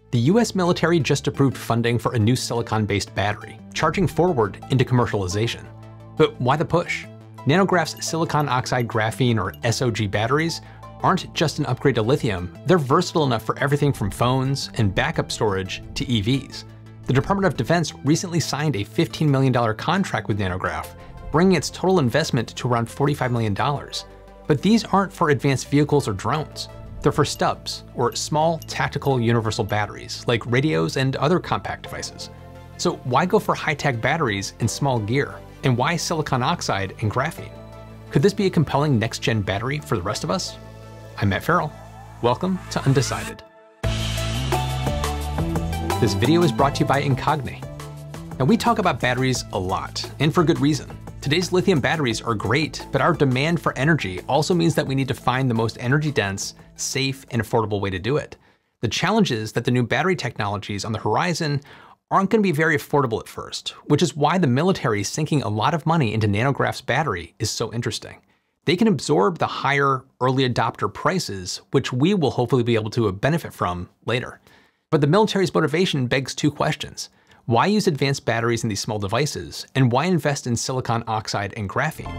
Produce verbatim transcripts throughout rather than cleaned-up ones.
The U S military just approved funding for a new silicon-based battery, charging forward into commercialization. But why the push? Nanograph's silicon oxide graphene, or S O G batteries, aren't just an upgrade to lithium, they're versatile enough for everything from phones and backup storage to E Vs. The Department of Defense recently signed a fifteen million dollars contract with Nanograph, bringing its total investment to around forty-five million dollars. But these aren't for advanced vehicles or drones. They're for stubs, or small tactical universal batteries, like radios and other compact devices. So why go for high-tech batteries in small gear? And why silicon oxide and graphene? Could this be a compelling next-gen battery for the rest of us? I'm Matt Farrell. Welcome to Undecided. This video is brought to you by Incogni. Now, we talk about batteries a lot, and for good reason. Today's lithium batteries are great, but our demand for energy also means that we need to find the most energy-dense, safe, and affordable way to do it. The challenge is that the new battery technologies on the horizon aren't going to be very affordable at first, which is why the military sinking a lot of money into Nanograph's battery is so interesting. They can absorb the higher early adopter prices, which we will hopefully be able to benefit from later. But the military's motivation begs two questions. Why use advanced batteries in these small devices, and why invest in silicon oxide and graphene?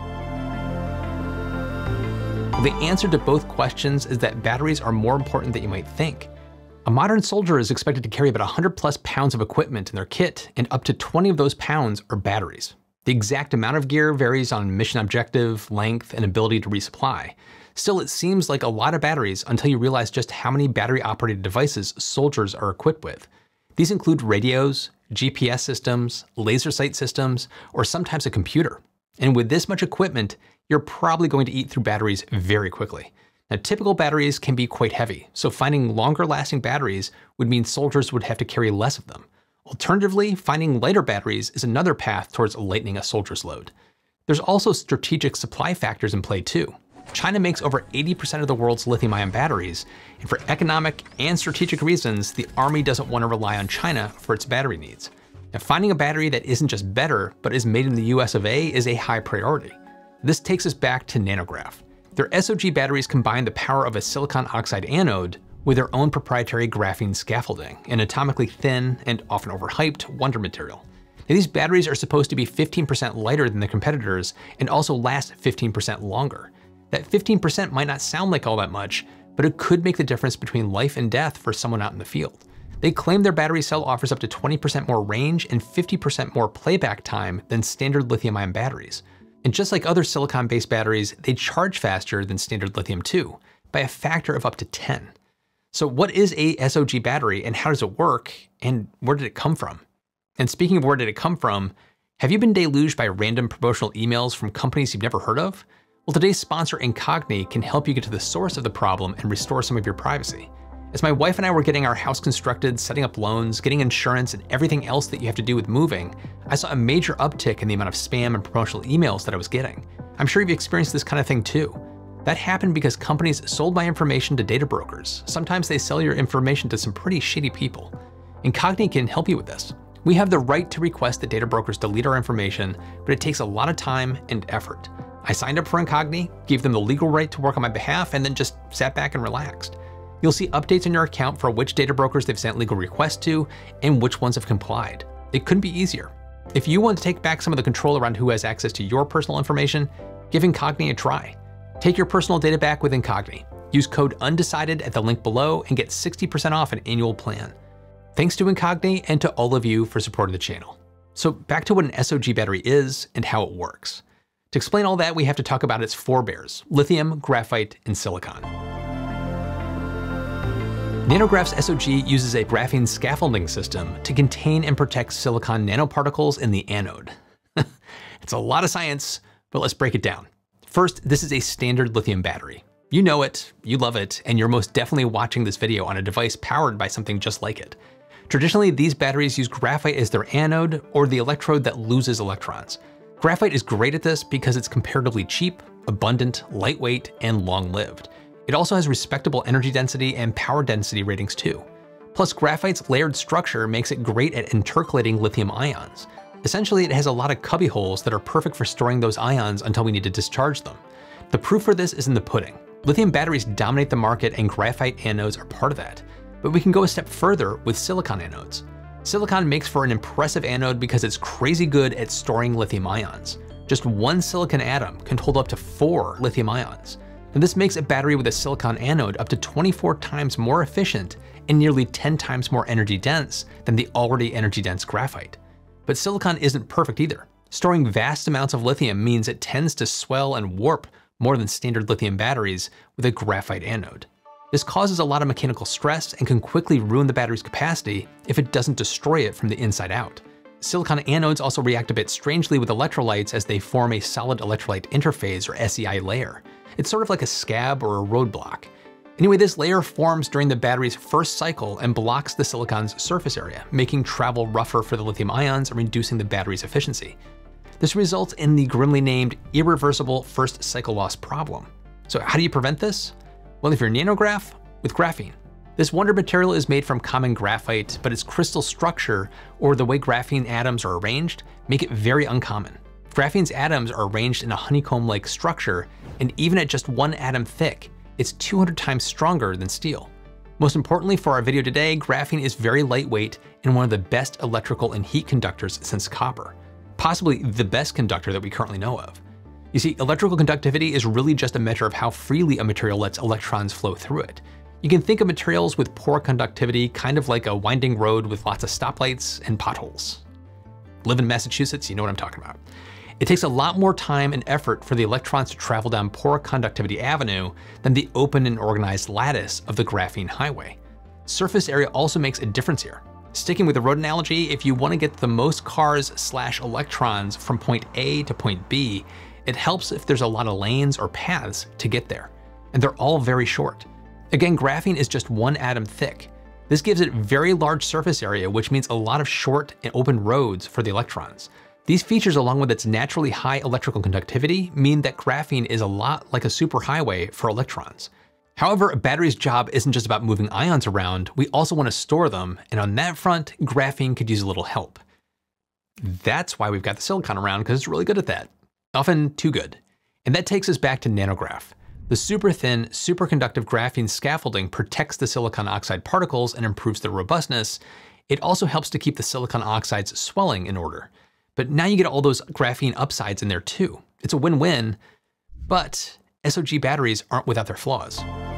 The answer to both questions is that batteries are more important than you might think. A modern soldier is expected to carry about one hundred plus pounds of equipment in their kit, and up to twenty of those pounds are batteries. The exact amount of gear varies on mission objective, length, and ability to resupply. Still, it seems like a lot of batteries until you realize just how many battery-operated devices soldiers are equipped with. These include radios, G P S systems, laser sight systems, or sometimes a computer. And with this much equipment, you're probably going to eat through batteries very quickly. Now, typical batteries can be quite heavy, so finding longer lasting batteries would mean soldiers would have to carry less of them. Alternatively, finding lighter batteries is another path towards lightening a soldier's load. There's also strategic supply factors in play too. China makes over eighty percent of the world's lithium-ion batteries, and for economic and strategic reasons, the Army doesn't want to rely on China for its battery needs. Now, finding a battery that isn't just better, but is made in the U S of A is a high priority. This takes us back to Nanograph. Their S O G batteries combine the power of a silicon oxide anode with their own proprietary graphene scaffolding, an atomically thin and often overhyped wonder material. Now, these batteries are supposed to be fifteen percent lighter than the competitors and also last fifteen percent longer. That fifteen percent might not sound like all that much, but it could make the difference between life and death for someone out in the field. They claim their battery cell offers up to twenty percent more range and fifty percent more playback time than standard lithium-ion batteries. And just like other silicon-based batteries, they charge faster than standard lithium too, by a factor of up to ten. So what is a S O G battery and how does it work, and where did it come from? And speaking of where did it come from, have you been deluged by random promotional emails from companies you've never heard of? Well, today's sponsor, Incogni, can help you get to the source of the problem and restore some of your privacy. As my wife and I were getting our house constructed, setting up loans, getting insurance, and everything else that you have to do with moving, I saw a major uptick in the amount of spam and promotional emails that I was getting. I'm sure you've experienced this kind of thing too. That happened because companies sold my information to data brokers. Sometimes they sell your information to some pretty shady people. Incogni can help you with this. We have the right to request that data brokers delete our information, but it takes a lot of time and effort. I signed up for Incogni, gave them the legal right to work on my behalf, and then just sat back and relaxed. You'll see updates on your account for which data brokers they've sent legal requests to and which ones have complied. It couldn't be easier. If you want to take back some of the control around who has access to your personal information, give Incogni a try. Take your personal data back with Incogni. Use code UNDECIDED at the link below and get sixty percent off an annual plan. Thanks to Incogni and to all of you for supporting the channel. So back to what an S O G battery is and how it works. To explain all that, we have to talk about its forebears: lithium, graphite, and silicon. Nanograph's S O G uses a graphene scaffolding system to contain and protect silicon nanoparticles in the anode. It's a lot of science, but let's break it down. First, this is a standard lithium battery. You know it, you love it, and you're most definitely watching this video on a device powered by something just like it. Traditionally, these batteries use graphite as their anode, or the electrode that loses electrons. Graphite is great at this because it's comparatively cheap, abundant, lightweight, and long-lived. It also has respectable energy density and power density ratings too. Plus, graphite's layered structure makes it great at intercalating lithium ions. Essentially, it has a lot of cubby holes that are perfect for storing those ions until we need to discharge them. The proof for this is in the pudding. Lithium batteries dominate the market and graphite anodes are part of that. But we can go a step further with silicon anodes. Silicon makes for an impressive anode because it's crazy good at storing lithium ions. Just one silicon atom can hold up to four lithium ions. And this makes a battery with a silicon anode up to twenty-four times more efficient and nearly ten times more energy dense than the already energy dense graphite. But silicon isn't perfect either. Storing vast amounts of lithium means it tends to swell and warp more than standard lithium batteries with a graphite anode. This causes a lot of mechanical stress and can quickly ruin the battery's capacity if it doesn't destroy it from the inside out. Silicon anodes also react a bit strangely with electrolytes as they form a solid electrolyte interface or S E I layer. It's sort of like a scab or a roadblock. Anyway, this layer forms during the battery's first cycle and blocks the silicon's surface area, making travel rougher for the lithium ions and reducing the battery's efficiency. This results in the grimly named irreversible first cycle loss problem. So how do you prevent this? Well, if you're nanograph, with graphene. This wonder material is made from common graphite, but its crystal structure, or the way graphene atoms are arranged, make it very uncommon. Graphene's atoms are arranged in a honeycomb-like structure, and even at just one atom thick, it's two hundred times stronger than steel. Most importantly for our video today, graphene is very lightweight and one of the best electrical and heat conductors since copper. Possibly the best conductor that we currently know of. You see, electrical conductivity is really just a measure of how freely a material lets electrons flow through it. You can think of materials with poor conductivity kind of like a winding road with lots of stoplights and potholes. Live in Massachusetts, you know what I'm talking about. It takes a lot more time and effort for the electrons to travel down poor conductivity avenue than the open and organized lattice of the graphene highway. Surface area also makes a difference here. Sticking with the road analogy, if you want to get the most cars slash electrons from point A to point B, it helps if there's a lot of lanes or paths to get there, and they're all very short. Again, graphene is just one atom thick. This gives it very large surface area, which means a lot of short and open roads for the electrons. These features, along with its naturally high electrical conductivity, mean that graphene is a lot like a superhighway for electrons. However, a battery's job isn't just about moving ions around, we also want to store them, and on that front, graphene could use a little help. That's why we've got the silicon around, because it's really good at that. Often too good. And that takes us back to nanograph. The super thin, superconductive graphene scaffolding protects the silicon oxide particles and improves their robustness. It also helps to keep the silicon oxide's swelling in order. But now you get all those graphene upsides in there too. It's a win-win, but S O G batteries aren't without their flaws.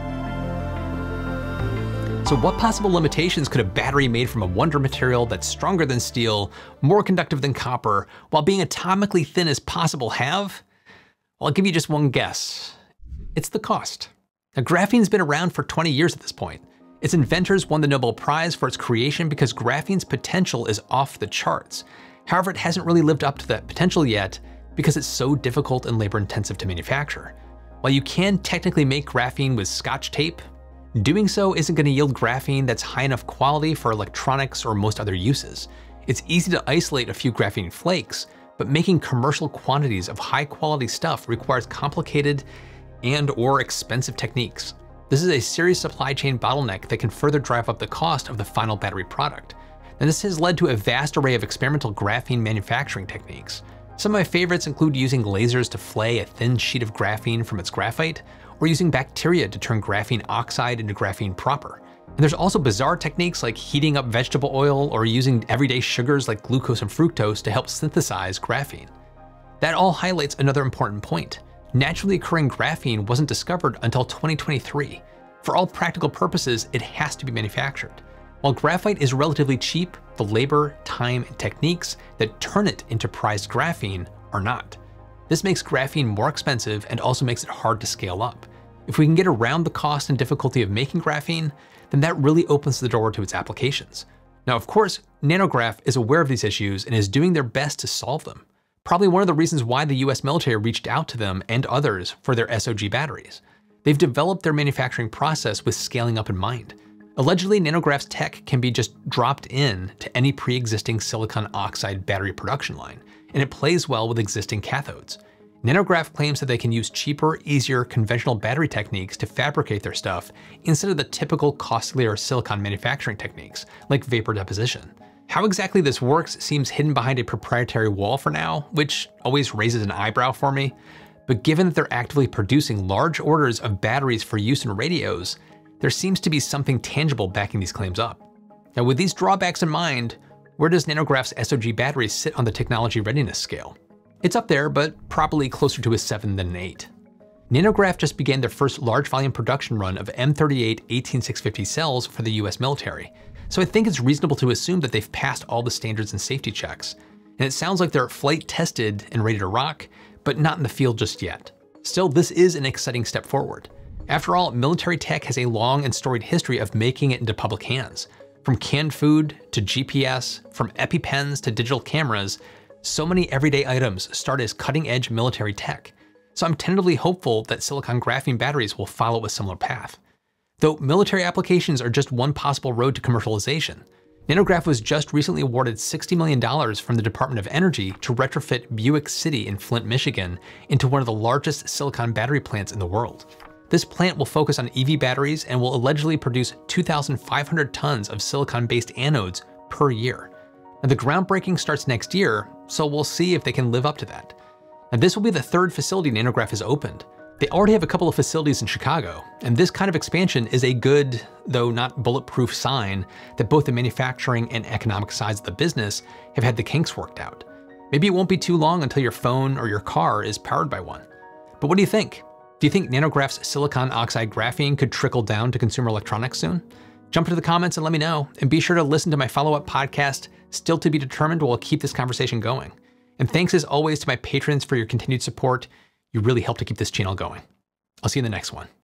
So what possible limitations could a battery made from a wonder material that's stronger than steel, more conductive than copper, while being atomically thin as possible have? Well, I'll give you just one guess. It's the cost. Now, graphene's been around for twenty years at this point. Its inventors won the Nobel Prize for its creation because graphene's potential is off the charts. However, it hasn't really lived up to that potential yet because it's so difficult and labor intensive to manufacture. While you can technically make graphene with Scotch tape, doing so isn't going to yield graphene that's high enough quality for electronics or most other uses. It's easy to isolate a few graphene flakes, but making commercial quantities of high quality stuff requires complicated and or expensive techniques. This is a serious supply chain bottleneck that can further drive up the cost of the final battery product. And this has led to a vast array of experimental graphene manufacturing techniques. Some of my favorites include using lasers to flay a thin sheet of graphene from its graphite, or using bacteria to turn graphene oxide into graphene proper. And there's also bizarre techniques like heating up vegetable oil or using everyday sugars like glucose and fructose to help synthesize graphene. That all highlights another important point. Naturally occurring graphene wasn't discovered until twenty twenty-three. For all practical purposes, it has to be manufactured. While graphite is relatively cheap, the labor, time, and techniques that turn it into prized graphene are not. This makes graphene more expensive and also makes it hard to scale up. If we can get around the cost and difficulty of making graphene, then that really opens the door to its applications. Now, of course, Nanograph is aware of these issues and is doing their best to solve them. Probably one of the reasons why the U S military reached out to them and others for their S O G batteries. They've developed their manufacturing process with scaling up in mind. Allegedly, Nanograph's tech can be just dropped in to any pre-existing silicon oxide battery production line, and it plays well with existing cathodes. Nanograph claims that they can use cheaper, easier, conventional battery techniques to fabricate their stuff instead of the typical costlier silicon manufacturing techniques, like vapor deposition. How exactly this works seems hidden behind a proprietary wall for now, which always raises an eyebrow for me. But given that they're actively producing large orders of batteries for use in radios, there seems to be something tangible backing these claims up. Now, with these drawbacks in mind, where does Nanograph's S O G battery sit on the technology readiness scale? It's up there, but probably closer to a seven than an eight. Nanograph just began their first large volume production run of M thirty-eight eighteen six fifty cells for the U S military, so I think it's reasonable to assume that they've passed all the standards and safety checks. And it sounds like they're flight tested and ready to rock, but not in the field just yet. Still, this is an exciting step forward. After all, military tech has a long and storied history of making it into public hands. From canned food to G P S, from EpiPens to digital cameras, so many everyday items start as cutting-edge military tech. So I'm tentatively hopeful that silicon graphene batteries will follow a similar path. Though military applications are just one possible road to commercialization. Nanograph was just recently awarded sixty million dollars from the Department of Energy to retrofit Buick City in Flint, Michigan into one of the largest silicon battery plants in the world. This plant will focus on E V batteries and will allegedly produce two thousand five hundred tons of silicon-based anodes per year. And the groundbreaking starts next year, so we'll see if they can live up to that. And this will be the third facility Nanograph has opened. They already have a couple of facilities in Chicago, and this kind of expansion is a good, though not bulletproof, sign that both the manufacturing and economic sides of the business have had the kinks worked out. Maybe it won't be too long until your phone or your car is powered by one. But what do you think? Do you think Nanograph's silicon oxide graphene could trickle down to consumer electronics soon? Jump into the comments and let me know, and be sure to listen to my follow-up podcast, Still to be Determined, where we'll keep this conversation going. And thanks as always to my patrons for your continued support. You really help to keep this channel going. I'll see you in the next one.